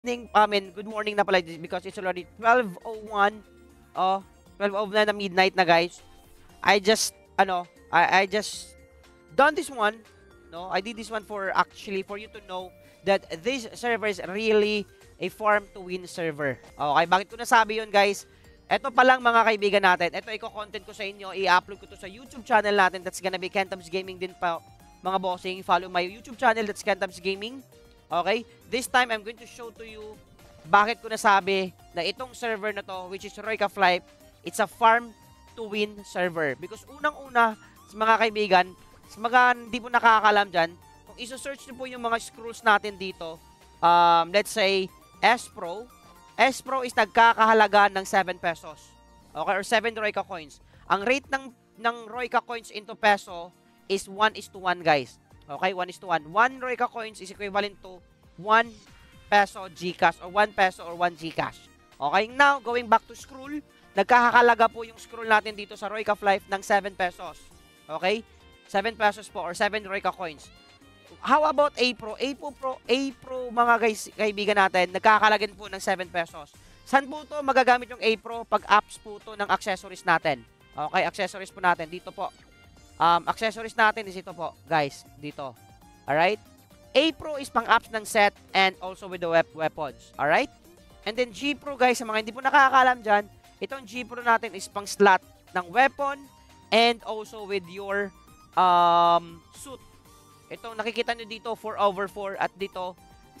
Good morning na pala because it's already 12:01. Oh, 12:09 na midnight na guys. I just done this one. No, I did this one for actually for you to know that this server is really a farm to win server. Okay, bakit ko nasabi yun guys? Ito pa lang mga kaibigan natin. Ito i-content ko sa inyo. I-upload ko to sa YouTube channel natin. That's gonna be Kentabs Gaming din pa mga bossing. Follow my YouTube channel. That's Kentabs Gaming. Okay? This time, I'm going to show to you bakit ko nasabi na itong server na to, which is Royca Flight, it's a farm to win server. Because unang-una, sa mga kaibigan, sa mga hindi po nakakalam dyan, kung iso-search nyo po yung mga scrolls natin dito, let's say, S-Pro. S-Pro is nagkakahalaga ng 7 pesos. Okay? Or 7 Royca coins. Ang rate ng Royca coins into peso is 1:1, guys. Okay, 1:1. 1 Royca coins is equivalent to 1 peso GCash or 1 peso or 1 GCash. Okay, now, going back to scroll, nagkakalaga po yung scroll natin dito sa Royca Life ng 7 pesos. Okay? 7 pesos po or 7 Royca coins. How about A-Pro? A-Pro mga guys, kaibigan natin, nagkakalagin po ng 7 pesos. Saan po to magagamit yung A-Pro? Pag apps po to ng accessories natin. Okay, accessories po natin. Dito po. Accessories natin is ito po, guys, dito. Alright? A-Pro is pang apps ng set and also with the weapons. Alright? And then G-Pro, guys, sa mga hindi po nakakaalam dyan, itong G-Pro natin is pang slot ng weapon and also with your suit. Itong nakikita nyo dito, 4/4 at dito,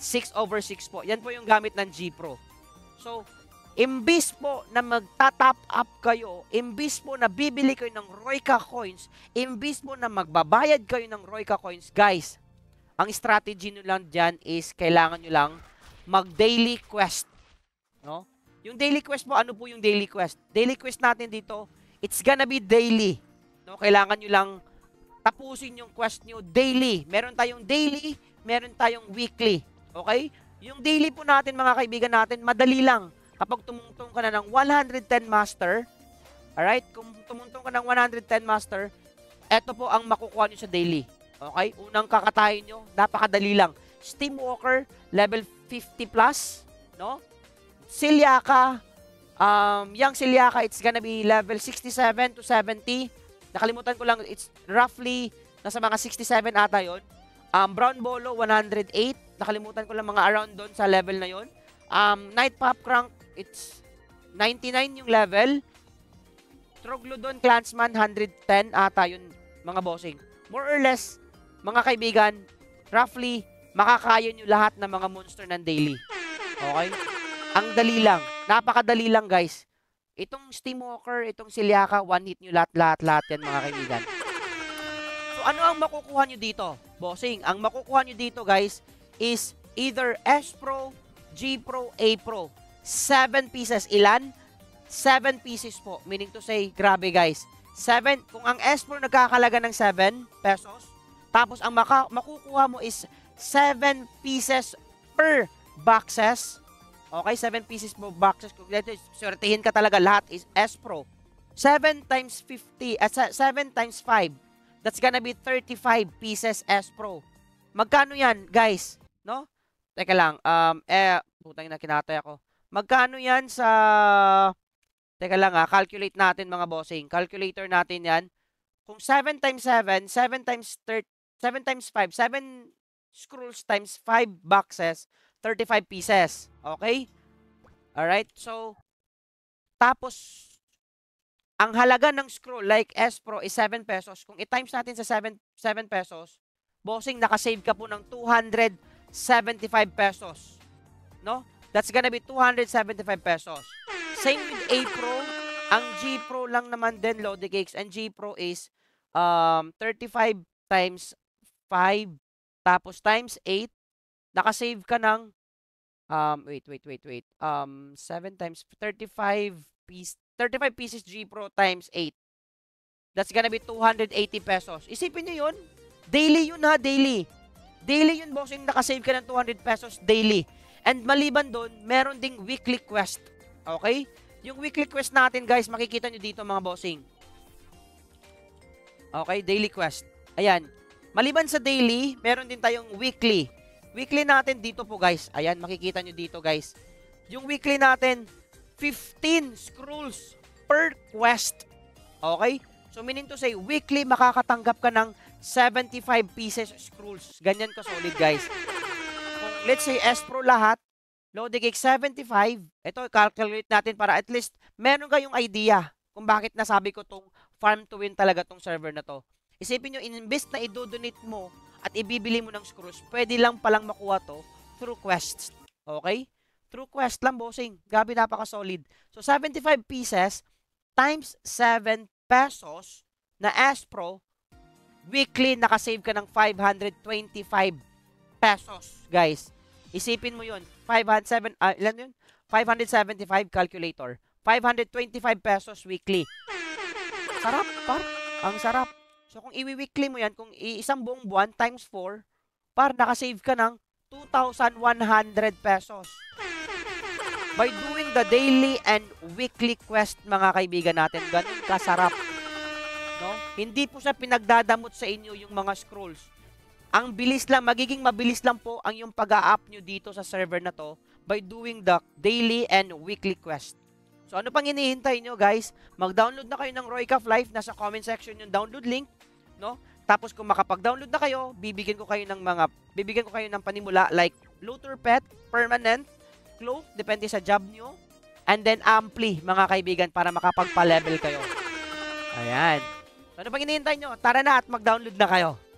6/6 po. Yan po yung gamit ng G-Pro. So, imbis po na magta-top up kayo, imbis po na bibili kayo ng Royca coins, imbis po na magbabayad kayo ng Royca coins, guys, ang strategy nyo lang dyan is kailangan nyo lang mag-daily quest. No? Yung daily quest po, ano po yung daily quest? Daily quest natin dito, it's gonna be daily. No? Kailangan nyo lang tapusin yung quest nyo daily. Meron tayong daily, meron tayong weekly. Okay? Yung daily po natin, mga kaibigan natin, madali lang. Kapag tumungtong ka na ng 110 master, alright? Kung tumungtong ka ng 110 master, eto po ang makukuha nyo sa daily. Okay? Unang kakatayin nyo, napakadali lang. Steamwalker, level 50 plus, no? Silyaka, yung Silyaka, it's gonna be level 67 to 70. Nakalimutan ko lang, it's roughly, nasa mga 67 ata yun. Brown Bolo, 108. Nakalimutan ko lang mga around doon sa level na yun. Night Pop Crank, it's 99 yung level. Troglodon Clansman, 110 ata yun, mga bossing. More or less, mga kaibigan, roughly, makakaya nyo lahat ng mga monster ng daily. Okay? Ang dali lang. Napakadali lang, guys. Itong Steamwalker, itong Silyaka, one hit nyo lahat yan, mga kaibigan. So, ano ang makukuha nyo dito, bossing? Ang makukuha nyo dito, guys, is either S-Pro, G-Pro, A-Pro. 7 pieces. Ilan? 7 pieces po. Meaning to say, grabe guys. 7, kung ang S-Pro nagkakalaga ng 7 pesos, tapos ang makukuha mo is 7 pieces per boxes. Okay, 7 pieces per boxes. Kung swertihin ka talaga, lahat is S-Pro. 7 times 50, 7 times 5. That's gonna be 35 pieces S-Pro. Magkano yan, guys? No? Teka lang, putang na kinatay ako. Magkano yan sa... Teka lang calculate natin mga bossing. Calculator natin yan. Kung 7 times 7, 7 times 7 times 5, 7 scrolls times 5 boxes, 35 pieces. Okay? Alright? So, tapos, ang halaga ng scroll like S-Pro is 7 pesos. Kung i-times natin sa 7 pesos, bossing, nakasave ka po ng 275 pesos. No? That's gonna be 275 pesos. Same with A-Pro. Ang G-Pro lang naman din, Lodi Cakes. And G-Pro is 35 times 5 tapos times 8. Nakasave ka ng wait. 7 times 35 pieces G-Pro times 8. That's gonna be 280 pesos. Isipin nyo yun. Daily yun ha, daily. Daily yun, bossing, nakasave ka ng 200 pesos daily. And maliban doon, meron ding weekly quest. Okay? Yung weekly quest natin, guys, makikita nyo dito mga bossing. Okay, daily quest. Ayan. Maliban sa daily, meron din tayong weekly. Weekly natin dito po guys. Ayan, makikita nyo dito guys. Yung weekly natin, 15 scrolls per quest. Okay? So meaning to say, weekly makakatanggap ka ng 75 pieces scrolls. Ganyan ka solid guys. Kung let's say S Pro lahat, loading cake 75, ito calculate natin para at least meron kayong idea kung bakit nasabi ko tong farm to win talaga tong server na to. Isipin nyo, in-invest na i-donate mo at ibibili mo ng scrolls, pwede lang palang makuha to through quests. Okay? Through quest lang, bossing. Grabe, napaka-solid. So, 75 pieces times 7 pesos na S Pro, weekly nakasave ka ng 525 pesos, guys. Isipin mo yun. 575 calculator. 525 pesos weekly. Sarap, par. Ang sarap. So, kung i-weekly mo yan, kung isang buong buwan times 4, par, nakasave ka ng 2,100 pesos. By doing the daily and weekly quest, mga kaibigan natin, ganun kasarap. No? Hindi po sa pinagdadamot sa inyo yung mga scrolls. Ang bilis lang, magiging mabilis lang po ang yung pag-a-up nyo dito sa server na to by doing the daily and weekly quest. So ano pang hinihintay nyo guys? Mag-download na kayo ng Roycaf Life, nasa comment section yung download link, no? Tapos kung makapag-download na kayo, bibigyan ko kayo ng panimula like Looter Pet, Permanent, Cloak, depende sa job nyo, and then Ampli, mga kaibigan, para makapagpa-level kayo. Ayan. So ano pang hinihintay nyo? Tara na at mag-download na kayo.